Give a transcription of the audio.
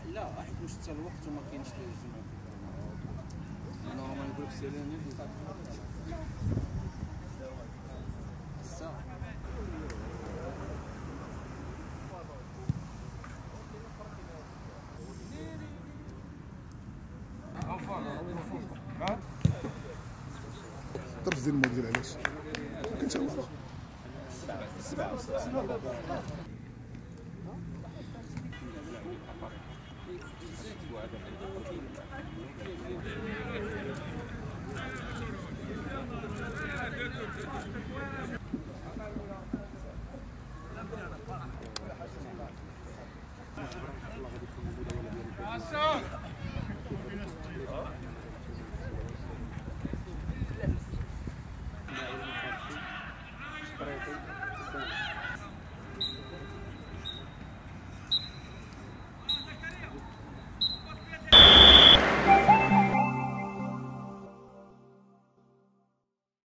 لا حيت واش حتى الوقت وما كاينش الجمع. انا ما نقول لك سيرين الساعه طرف ديال الموديل علاش كنتاوى سبعة